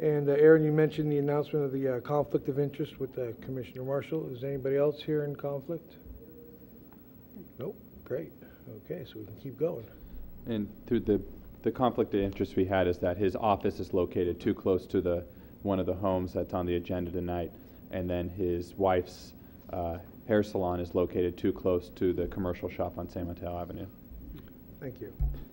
And Aaron, you mentioned the announcement of the conflict of interest with Commissioner Marshall. Is anybody else here in conflict? Nope. Great. Okay, so we can keep going. And through the conflict of interest we had is that his office is located too close to one of the homes that's on the agenda tonight, and then his wife's hair salon is located too close to the commercial shop on San Mateo Avenue. Thank you.